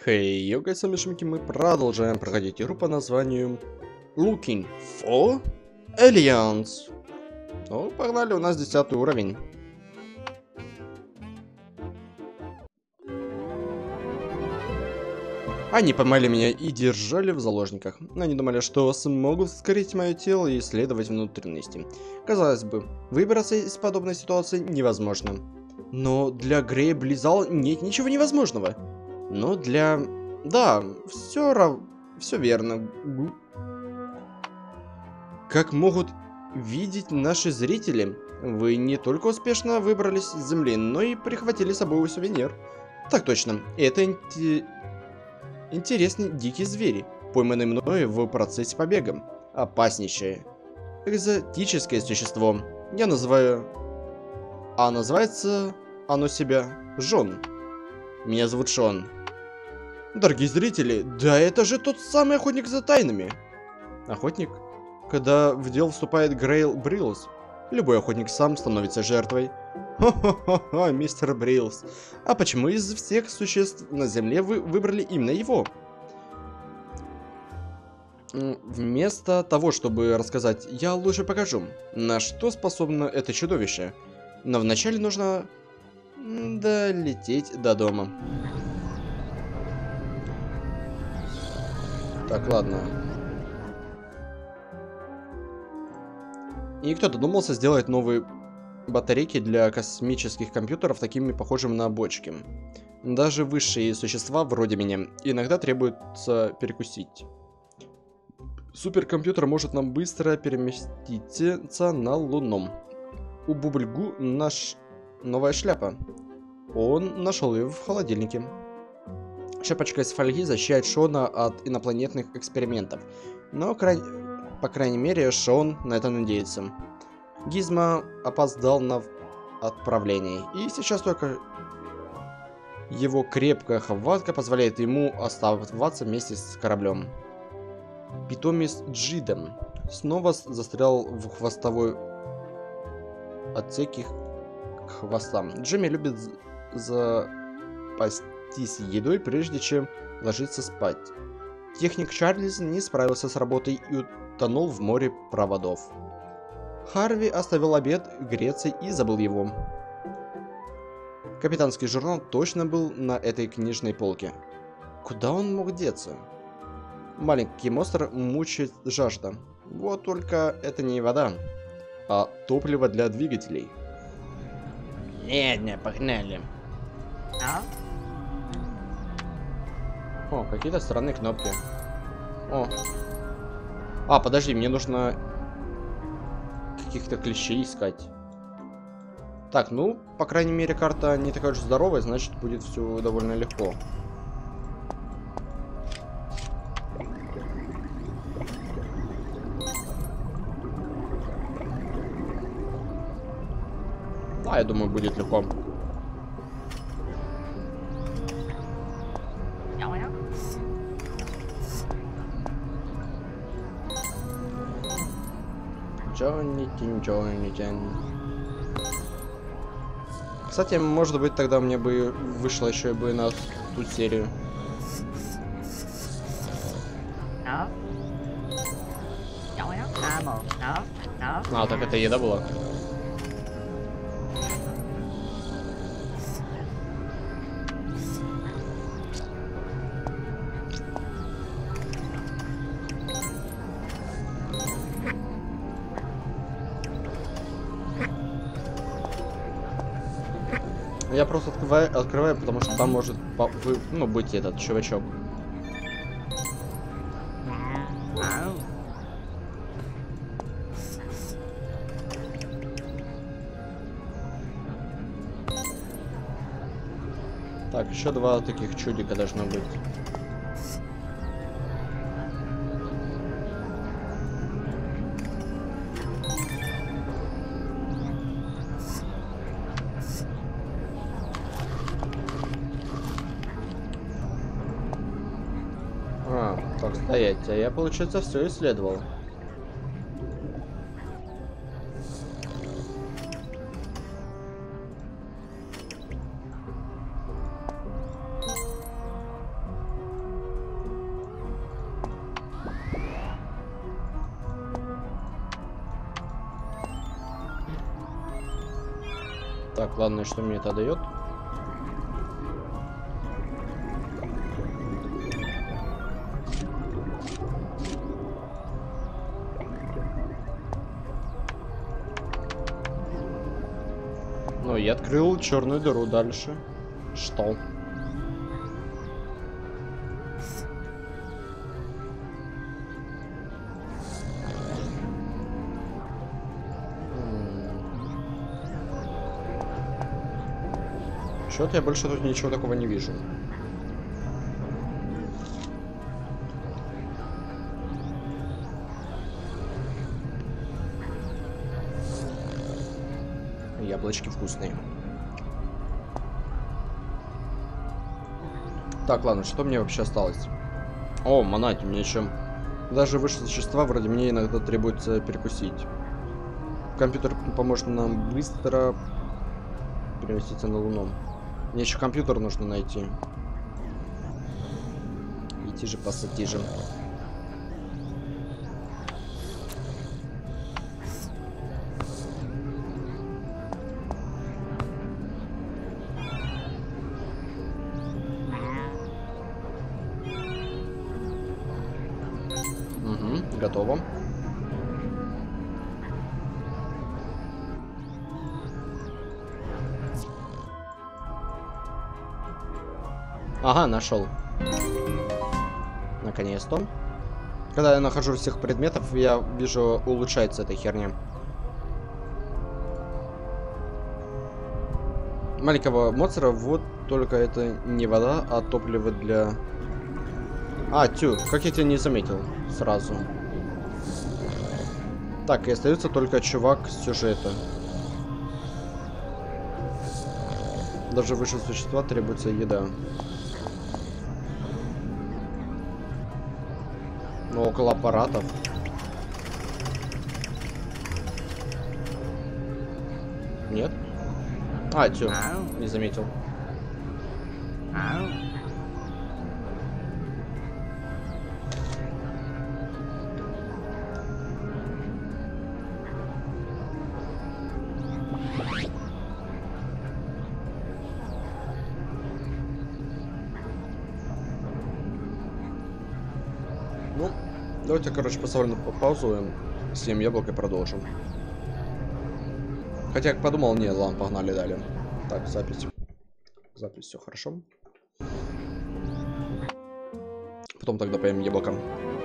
Хей, йога, с вами Шимки, мы продолжаем проходить игру по названию Looking for Aliens. Ну, погнали, у нас 10 уровень. Они поймали меня и держали в заложниках. Они думали, что смогут вскрыть мое тело и исследовать внутренности. Казалось бы, выбраться из подобной ситуации невозможно. Но для Грея Близал нет ничего невозможного. Но для... Да, все верно. Как могут видеть наши зрители, вы не только успешно выбрались с Земли, но и прихватили с собой сувенир. Так точно, это интересный дикий зверь, пойманный мной в процессе побега. Опаснейшее. Экзотическое существо. Я называю... А называется оно себя Жон. Меня зовут Шон. Дорогие зрители, да это же тот самый охотник за тайнами. Охотник? Когда в дело вступает Грейл Бриллс, любой охотник сам становится жертвой. Хо-хо-хо, мистер Бриллс. А почему из всех существ на Земле вы выбрали именно его? Вместо того, чтобы рассказать, я лучше покажу, на что способно это чудовище. Но вначале нужно долететь до дома. Так, ладно. И кто додумался сделать новые батарейки для космических компьютеров такими похожими на бочки. Даже высшие существа вроде меня иногда требуется перекусить. Суперкомпьютер может нам быстро переместиться на Луну. У Бубльгу новая шляпа. Он нашел ее в холодильнике. Шапочка из фольги защищает Шона от инопланетных экспериментов. Но, по крайней мере, Шон на это надеется. Гизмо опоздал на отправление. И сейчас только его крепкая хватка позволяет ему оставаться вместе с кораблем. Питомец Джидом снова застрял в хвостовой отсеке хвоста. Джимми любит запастись едой, прежде чем ложиться спать. Техник Чарльз не справился с работой и утонул в море проводов. Харви оставил обед греться и забыл его. Капитанский журнал точно был на этой книжной полке. Куда он мог деться? Маленький монстр мучает жажда. Вот только это не вода, а топливо для двигателей. Ладно, погнали. О, какие-то странные кнопки. О. А, подожди, мне нужно каких-то клещей искать. Так, ну, по крайней мере, карта не такая уж здоровая, значит, будет все довольно легко. Да, я думаю, будет легко. Джонни-тин. Кстати, может быть, тогда мне бы вышло еще бы на ту серию. А, так это еда была. Я просто открываю, потому что там может быть этот чувачок. Так, еще два таких чудика должно быть. Так, стоять, а я, получается, все исследовал. Так, ладно, что мне это дает? Ну, я открыл черную дыру дальше. Что? Что-то я больше тут ничего такого не вижу. Яблочки вкусные. Так, ладно, что мне вообще осталось? О, монать, мне еще... Даже высшие существа вроде мне иногда требуется перекусить. Компьютер поможет нам быстро переместиться на Луну. Мне еще компьютер нужно найти. Идти же, пассатижи. Угу, готово. Ага, нашел. Наконец-то. Когда я нахожу всех предметов, я вижу, улучшается эта херня. Маленького монстра, вот только это не вода, а топливо для... А, тю, как я тебя не заметил сразу. Так, и остается только чувак с сюжета. Даже выше существа требуется еда. Но около аппаратов. Нет? А, тю, не заметил. Ну, давайте, короче, поставлю на паузу, съем яблоко и продолжим. Хотя, как подумал, не, ладно, погнали далее. Так, запись. Запись, все хорошо. Потом тогда поем яблоко.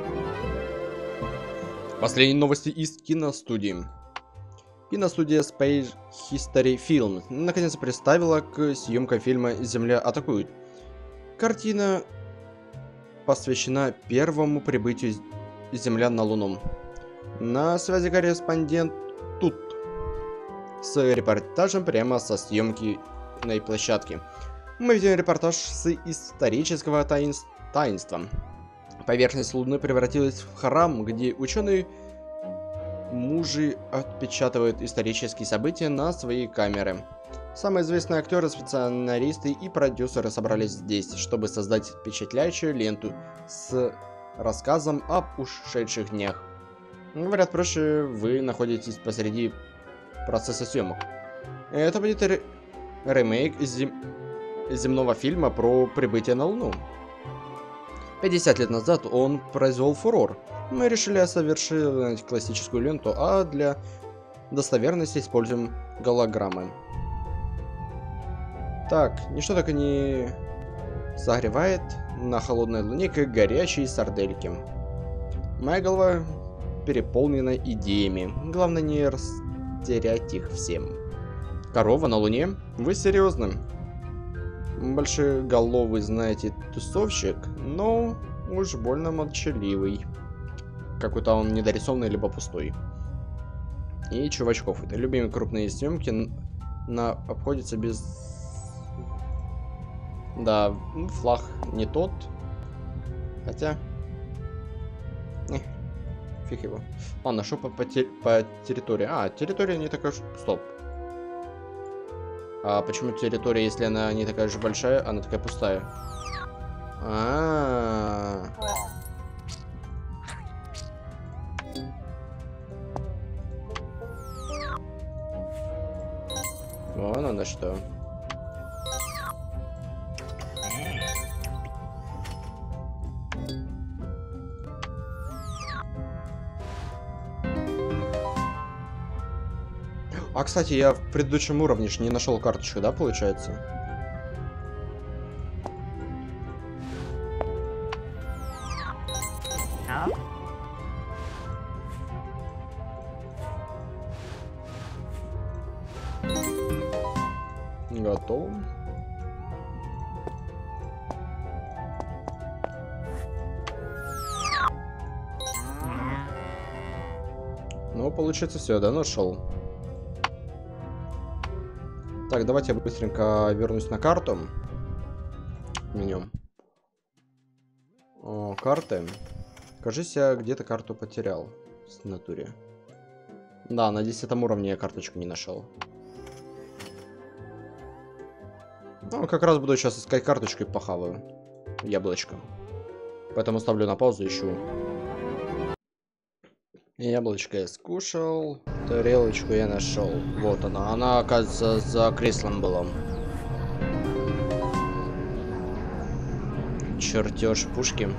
Последние новости из киностудии. Киностудия Space History Film наконец представила к съемкам фильма «Земля атакует». Картина посвящена первому прибытию землян на Луну. На связи корреспондент тут с репортажем прямо со съемкной площадки. Мы видим репортаж с исторического таинства. Поверхность Луны превратилась в храм, где ученые мужи отпечатывают исторические события на свои камеры. Самые известные актеры, сценаристы и продюсеры собрались здесь, чтобы создать впечатляющую ленту с рассказом об ушедших днях. Говорят проще, вы находитесь посреди процесса съемок. Это будет ремейк земного фильма про прибытие на Луну. 50 лет назад он произвел фурор. Мы решили совершить классическую ленту, а для достоверности используем голограммы. Так, ничто так и не согревает на холодной Луне, как горячие сардельки. Моя голова переполнена идеями. Главное не растерять их всем. Корова на Луне? Вы серьезно? Большеголовый, знаете, тусовщик, но уж больно молчаливый. Какой-то он недорисованный, либо пустой. И чувачков. Это любимые крупные съемки обходятся без... Да, флаг не тот. Хотя... фиг его. Ладно, что по территории? А, территория не такая... Стоп. А почему территория, если она не такая же большая, она такая пустая? Вон оно что. А, кстати, я в предыдущем уровне ж не нашел карточку, да, получается? Готово. Ну, получается, все, да, нашел. Так, давайте я быстренько вернусь на карту. Меню. О, карты. Кажется, я где-то карту потерял в натуре. Да, на 10 уровне я карточку не нашел. Ну, как раз буду сейчас искать карточку и похаваю. Яблочко. Поэтому ставлю на паузу, ищу. Яблочко я скушал. Тарелочку я нашел. Вот она. Она, оказывается, за креслом была. Чертеж пушки.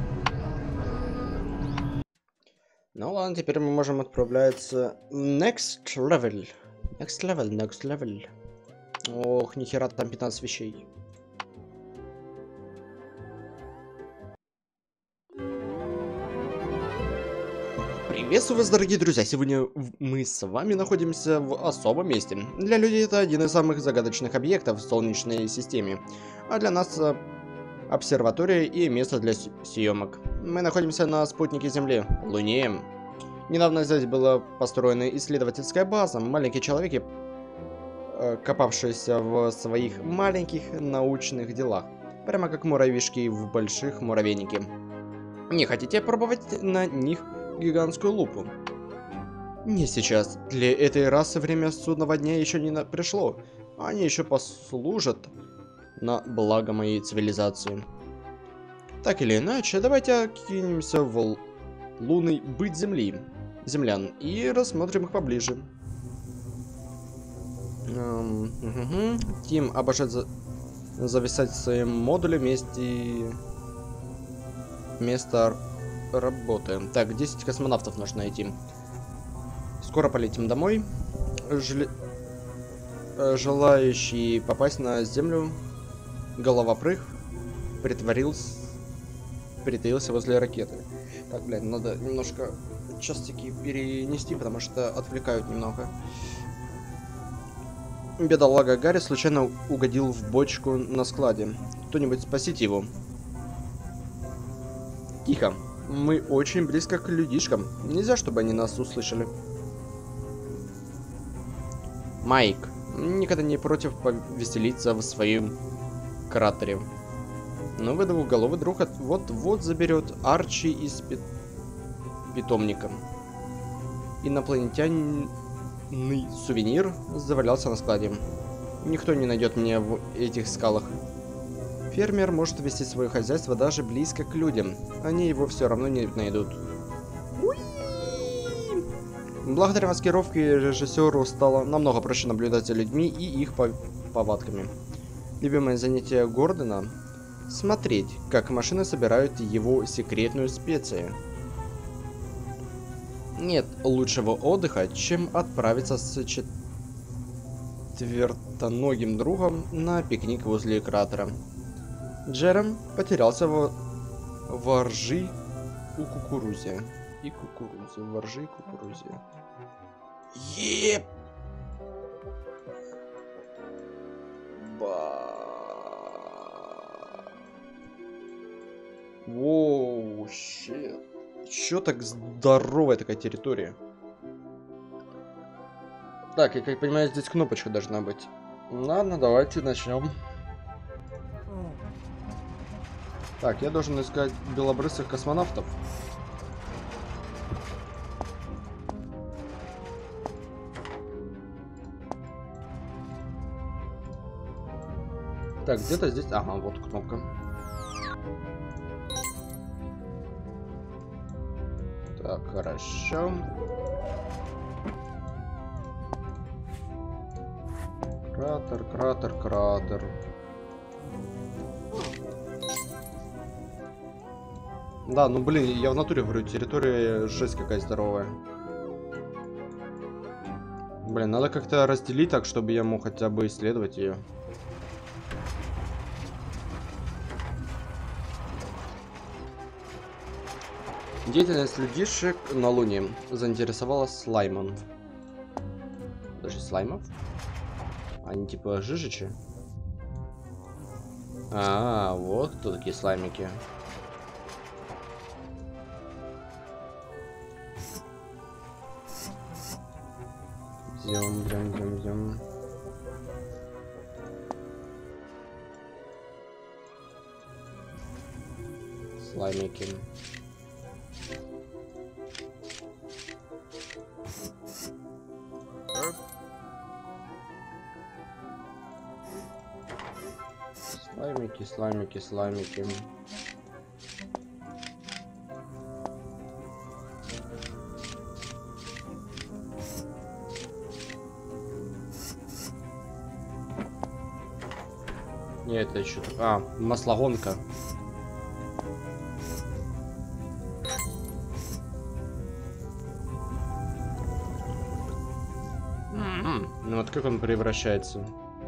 Ну ладно, теперь мы можем отправляться next level. Next level, next level. Ох, нихера, там 15 вещей. Приветствую вас, дорогие друзья! Сегодня мы с вами находимся в особом месте. Для людей это один из самых загадочных объектов в Солнечной системе, а для нас обсерватория и место для съемок. Мы находимся на спутнике Земли, Луне. Недавно здесь была построена исследовательская база. Маленькие человеки, копавшиеся в своих маленьких научных делах, прямо как муравьишки в больших муравейнике. Не хотите пробовать на них гигантскую лупу? Не сейчас. Для этой расы время судного дня еще не пришло. Они еще послужат на благо моей цивилизации. Так или иначе, давайте окинемся в лунный быт землян и рассмотрим их поближе. Тим обожает зависать в своем модуле место работы. Так, 10 космонавтов нужно найти. Скоро полетим домой. Желающий попасть на Землю головопрыг притаился возле ракеты. Так, блядь, надо немножко часики перенести, потому что отвлекают немного. Бедолага Гарри случайно угодил в бочку на складе. Кто-нибудь спасите его. Тихо. Мы очень близко к людишкам. Нельзя, чтобы они нас услышали. Майк никогда не против повеселиться в своем кратере. Но вы двухголовый друг вот-вот заберет Арчи из питомника. Инопланетянный сувенир завалялся на складе. Никто не найдет меня в этих скалах. Фермер может вести свое хозяйство даже близко к людям. Они его все равно не найдут. Благодаря маскировке режиссеру стало намного проще наблюдать за людьми и их повадками. Любимое занятие Гордона — смотреть, как машины собирают его секретную специю. Нет лучшего отдыха, чем отправиться с четвертоногим другом на пикник возле кратера. Джером потерялся во ржи у кукурузе. Во ржи и кукурузе. Еп! Воу, щит. Чё так здоровая такая территория? Так, я как понимаю, здесь кнопочка должна быть. Ладно, давайте начнем. Так, я должен искать белобрысых космонавтов. Так, где-то здесь... Ага, вот кнопка. Так, хорошо. Кратер, кратер, кратер. Да, ну блин, я в натуре говорю, территория жесть какая здоровая. Блин, надо как-то разделить так, чтобы я мог хотя бы исследовать ее. Деятельность людишек на Луне заинтересовала слаймов. Даже слаймов? Они типа жижичи? А, вот кто такие слаймики. Зем. Слаймики. Слаймики. Не, это еще... А, маслогонка. Ну вот как он превращается?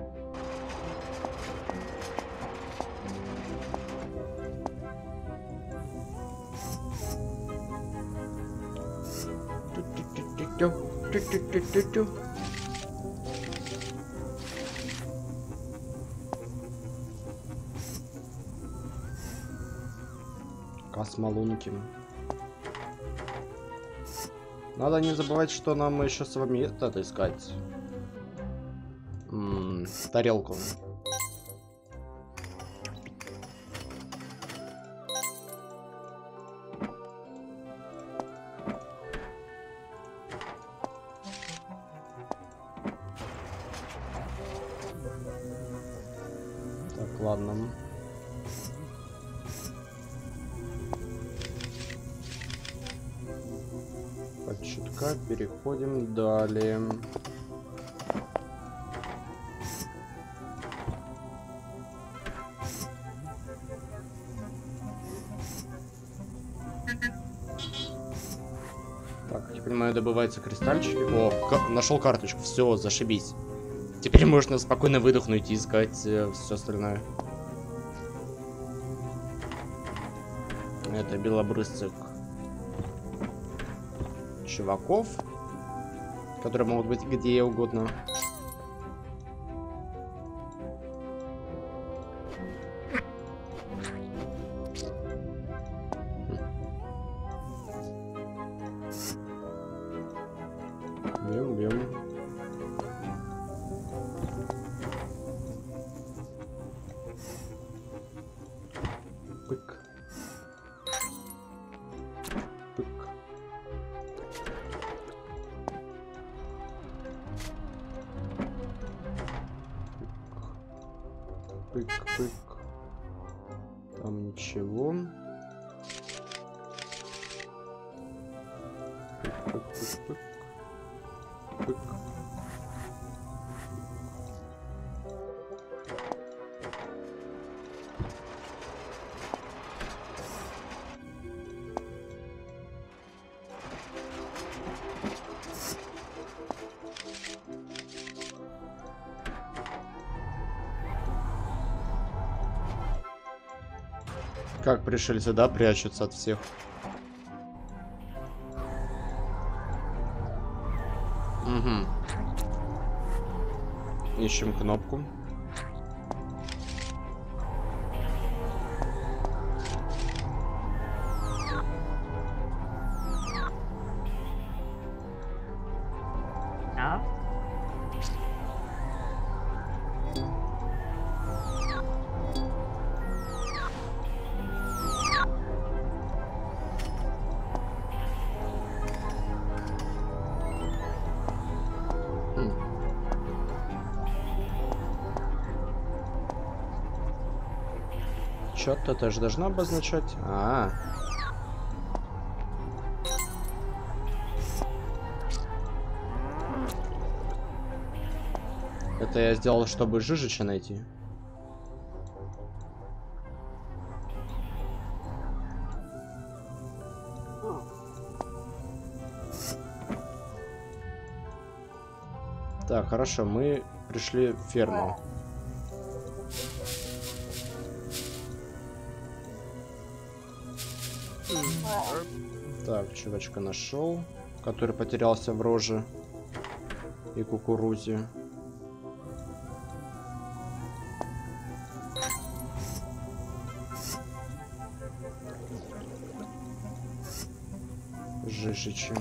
Космолунки. Надо не забывать, что нам еще с вами это искать. Тарелку. Так, ладно. Чутка переходим далее. Так, я понимаю, добываются кристальчики. О, нашел карточку. Все, зашибись. Теперь можно спокойно выдохнуть и искать все остальное. Это белобрысцик чуваков, которые могут быть где угодно. Бьем. Пык. Пык. Там ничего. Пык. Как пришельцы, да, прячутся от всех. Угу. Ищем кнопку. Что-то это же должно обозначать. Это я сделал, чтобы Жижича найти. Так, хорошо, мы пришли в ферму. Так, чувачка нашел, который потерялся в роже и кукурузе. Жижичи.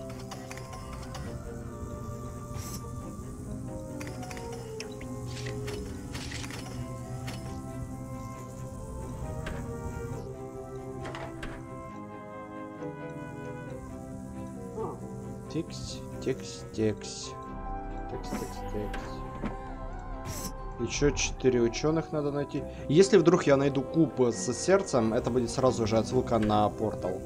Текс, текс, текс. Текс, текс, текс. Еще 4 ученых надо найти. Если вдруг я найду куб с сердцем, это будет сразу же отсылка на портал.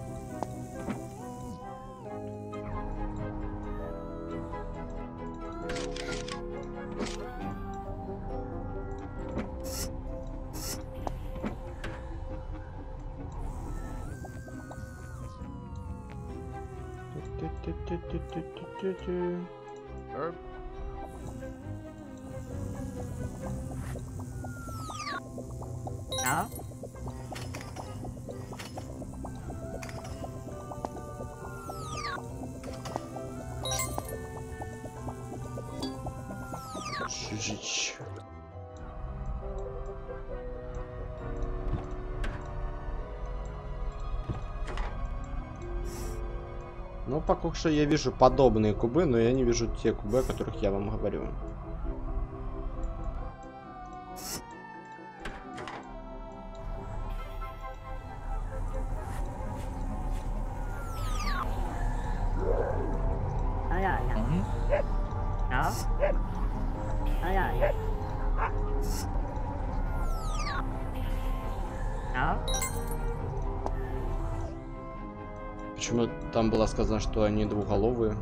Жижич. Ну, пока что я вижу подобные кубы, но я не вижу те кубы, о которых я вам говорю. Почему там было сказано, что они двуголовые?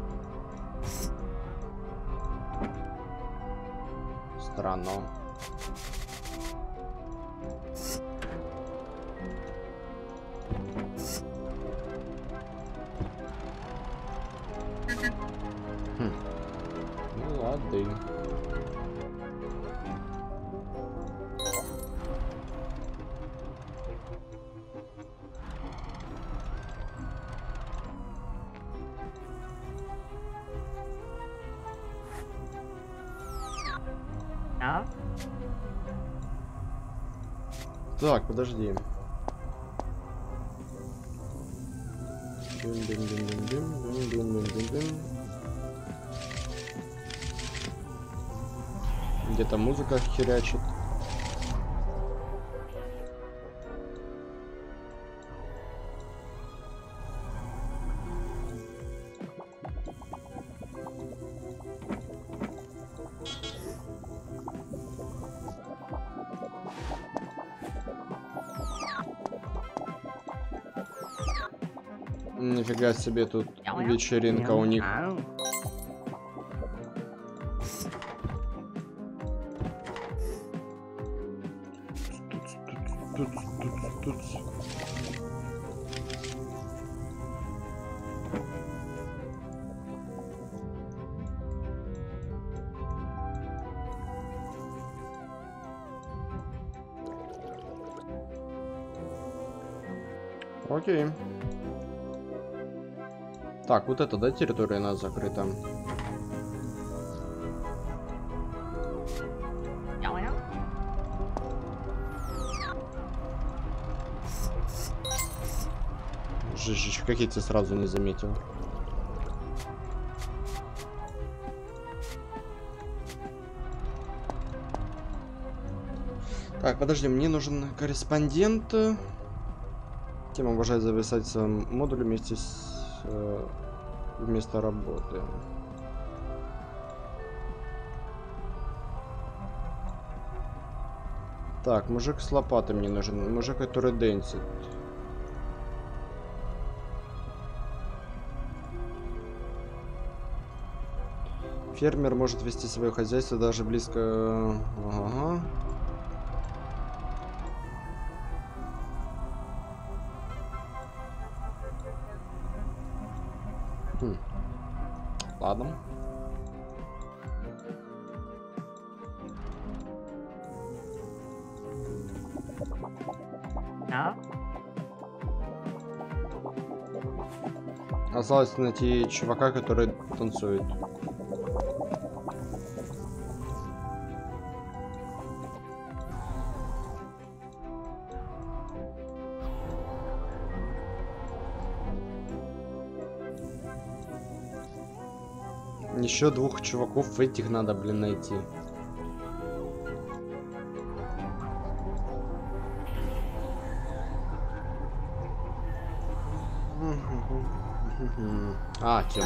Странно. Ну ладно. Так, подожди. Где-то музыка херячит. Нифига себе, тут вечеринка у них. Окей. Так, вот это, да, территория у нас закрыта. Жижич, как я тебя сразу не заметил. Так, подожди, мне нужен корреспондент. Тема обожает зависать с модулем вместе с место работы. Так, мужик с лопатой мне нужен. Мужик, который дэнсит. Фермер может вести свое хозяйство даже близко... Ага. Ладно. Осталось найти чувака, который танцует. Еще двух чуваков этих надо, блин, найти. А, тем.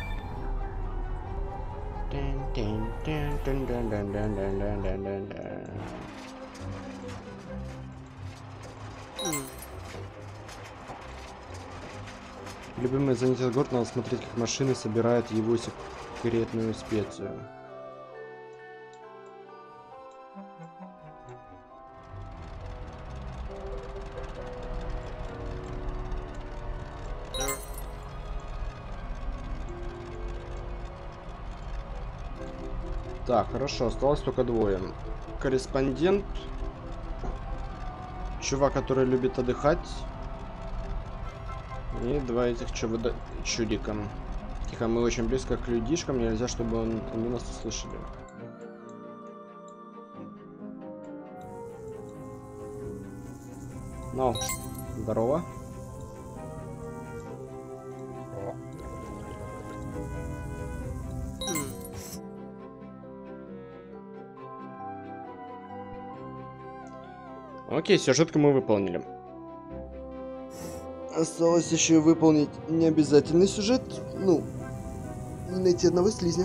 Любимый занятие город, надо смотреть, как машины собирают его секретную специю. Так, хорошо, осталось только двое. Корреспондент. Чувак, который любит отдыхать. И два этих чудика. Тихо, мы очень близко к людишкам, нельзя, чтобы они нас услышали. Ну, здорово. Окей, сюжетку мы выполнили. Осталось еще выполнить необязательный сюжет. Ну, найти одного слизня.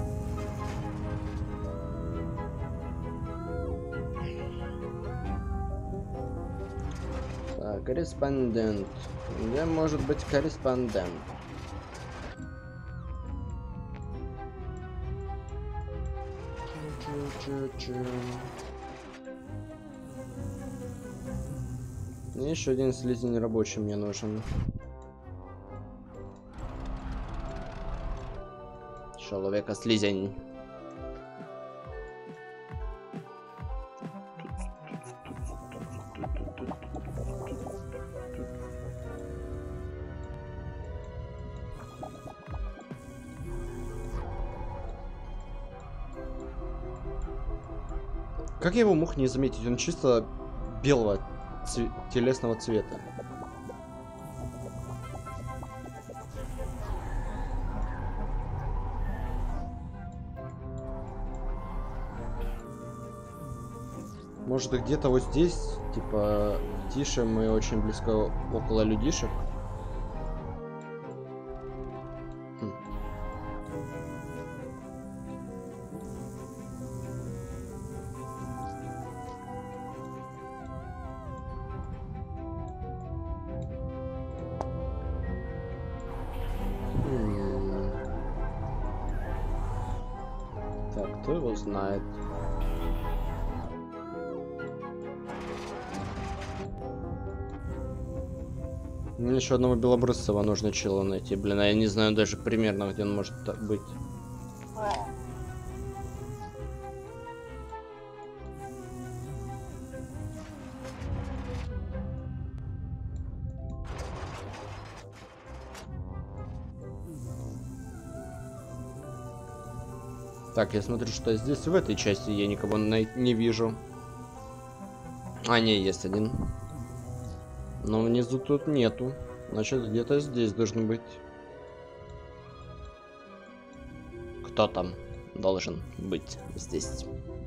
Так, корреспондент. Где может быть корреспондент? Еще один слизень рабочий мне нужен. Человека слизень. Как я его мог не заметить? Он чисто белого телесного цвета. Может, где-то вот здесь, типа, тише, мы очень близко около людишек. Так, кто его знает? Мне еще одного белобрысого нужно чела найти. Блин, а я не знаю даже примерно, где он может быть. Так, я смотрю, что здесь, в этой части, я никого не вижу. А, не, есть один. Но внизу тут нету. Значит, где-то здесь должен быть. Кто там должен быть здесь?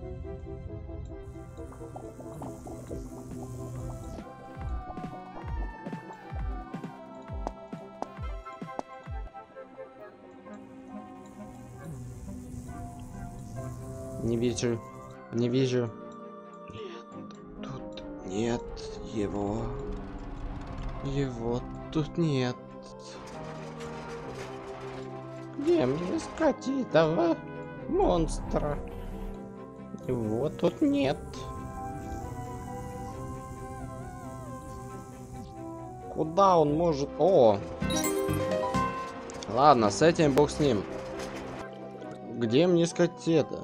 Не вижу. Не вижу. Нет, тут нет его. Его тут нет. Где мне искать этого? монстра. Его тут нет. Куда он может... О! Ладно, с этим бог с ним. Где мне искать это?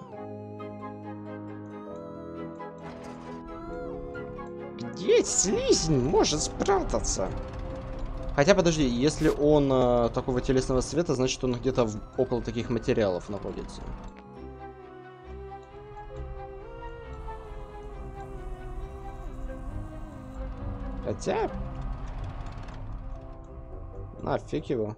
Где слизень может спрятаться? Хотя, подожди, если он такого телесного света, значит он где-то около таких материалов находится. Хотя... Нафиг его.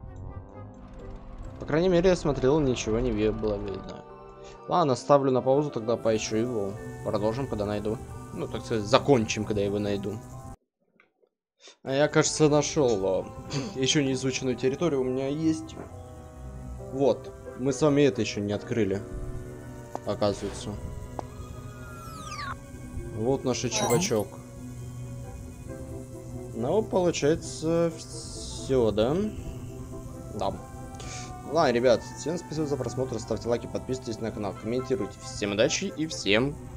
По крайней мере, я смотрел, ничего не было видно. Ладно, ставлю на паузу, тогда поищу его. Продолжим, когда найду. Ну, так сказать, закончим, когда я его найду. А я, кажется, нашел еще не изученную территорию. У меня есть. Вот. Мы с вами это еще не открыли. Оказывается. Вот наш чувачок. Ну, получается, все, да? Да. Ладно, ребят, всем спасибо за просмотр. Ставьте лайки, подписывайтесь на канал, комментируйте. Всем удачи и всем